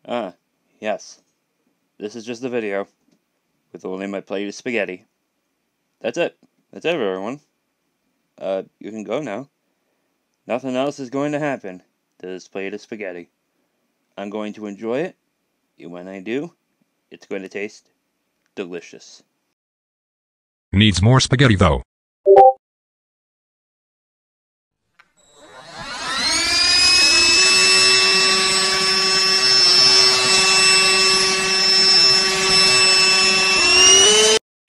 Ah, yes. This is just a video with only my plate of spaghetti. That's it. That's it, everyone. You can go now. Nothing else is going to happen to this plate of spaghetti. I'm going to enjoy it, and when I do, it's going to taste delicious. Needs more spaghetti though.